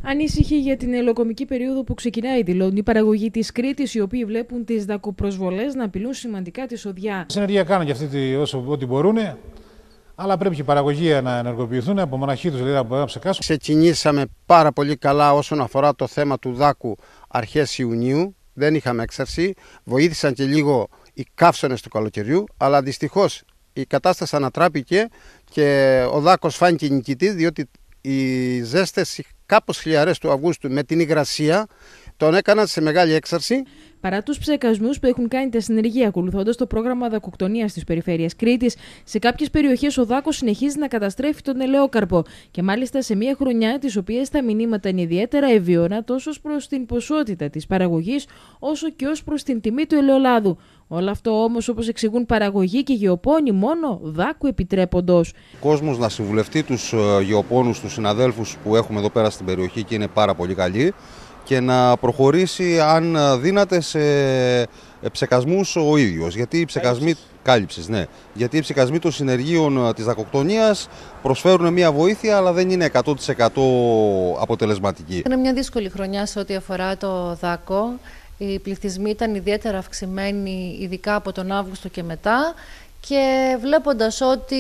Ανήσυχοι για την ελοκομική περίοδο που ξεκινάει, δηλώνουν οι παραγωγοί της Κρήτης, οι οποίοι βλέπουν τις δακοπροσβολές να απειλούν σημαντικά τη σοδιά. Συνεργεία κάνουν και αυτοί ό,τι μπορούν, αλλά πρέπει και οι παραγωγοί να ενεργοποιηθούν από μοναχοί τους, δηλαδή να ψεκάσουν. Ξεκινήσαμε πάρα πολύ καλά όσον αφορά το θέμα του δάκου αρχές Ιουνίου. Δεν είχαμε έξαρση. Βοήθησαν και λίγο οι καύσονες του καλοκαιριού, αλλά δυστυχώς η κατάσταση ανατράπηκε και ο δάκος φάνηκε νικητής, διότι οι ζέστες κάπως χλιαρές του Αυγούστου με την υγρασία τον έκαναν σε μεγάλη έξαρση. Παρά τους ψεκασμούς που έχουν κάνει τα συνεργεία ακολουθώντας το πρόγραμμα δακοκτονίας της περιφέρειας Κρήτης, σε κάποιες περιοχές ο δάκος συνεχίζει να καταστρέφει τον ελαιόκαρπο και μάλιστα σε μια χρονιά της οποίας τα μηνύματα είναι ιδιαίτερα ευίωνα τόσο προς την ποσότητα της παραγωγής όσο και ως προς την τιμή του ελαιολάδου. Όλο αυτό όμως, όπως εξηγούν παραγωγοί και γεωπόνοι, μόνο δάκου επιτρέποντος. Ο κόσμος να συμβουλευτεί τους γεωπόνους, τους συναδέλφους που έχουμε εδώ πέρα στην περιοχή και είναι πάρα πολύ καλοί, και να προχωρήσει αν δύναται σε ψεκασμούς ο ίδιος. Γιατί οι ψεκασμοί κάλυψης, ναι. Γιατί οι ψεκασμοί των συνεργείων της δακοκτονίας προσφέρουν μια βοήθεια, αλλά δεν είναι 100% αποτελεσματική. Είναι μια δύσκολη χρονιά σε ό,τι αφορά το δάκο. Οι πληθυσμοί ήταν ιδιαίτερα αυξημένοι, ειδικά από τον Αύγουστο και μετά. Και βλέποντας ότι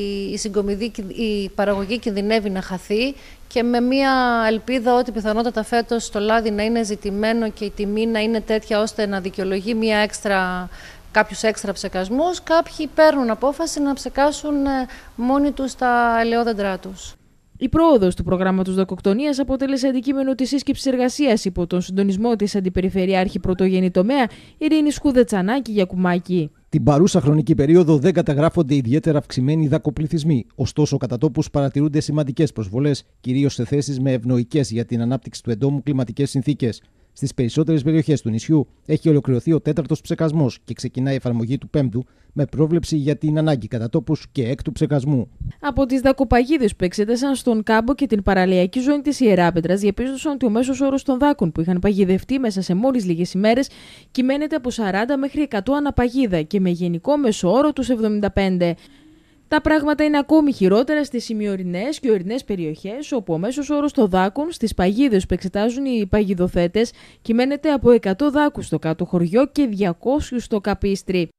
η παραγωγή κινδυνεύει να χαθεί και με μια ελπίδα ότι πιθανότατα φέτος το λάδι να είναι ζητημένο και η τιμή να είναι τέτοια ώστε να δικαιολογεί κάποιους έξτρα ψεκασμούς, κάποιοι παίρνουν απόφαση να ψεκάσουν μόνοι τους τα ελαιόδεντρά τους. Η πρόοδος του προγράμματος δακοκτονίας αποτέλεσε αντικείμενο της σύσκεψης εργασίας υπό τον συντονισμό της Αντιπεριφερειάρχη Πρωτογενή Τομέα Ειρήνης Χουδετσανάκη-Γιακουμάκη. Την παρούσα χρονική περίοδο δεν καταγράφονται ιδιαίτερα αυξημένοι δακοπληθυσμοί. Ωστόσο, κατά τόπους παρατηρούνται σημαντικές προσβολές, κυρίως σε θέσεις με ευνοϊκές για την ανάπτυξη του εντόμου κλιματικές συνθήκες. Στις περισσότερες περιοχές του νησιού έχει ολοκληρωθεί ο 4ος ψεκασμός και ξεκινάει η εφαρμογή του 5ου, με πρόβλεψη για την ανάγκη κατά τόπους και 6ου ψεκασμού. Από τις δακοπαγίδες που εξέτασαν στον κάμπο και την παραλιακή ζώνη της Ιεράπετρας, διαπίστωσαν ότι ο μέσος όρος των δάκων που είχαν παγιδευτεί μέσα σε μόλις λίγες ημέρες κυμαίνεται από 40 μέχρι 100 αναπαγίδα και με γενικό μέσο όρο τους 75. Τα πράγματα είναι ακόμη χειρότερα στις ημιορεινές και ορεινές περιοχές, όπου ο μέσος όρος των δάκων στις παγίδες που εξετάζουν οι παγιδοθέτες κυμαίνεται από 100 δάκους στο κάτω χωριό και 200 στο Καπίστρι.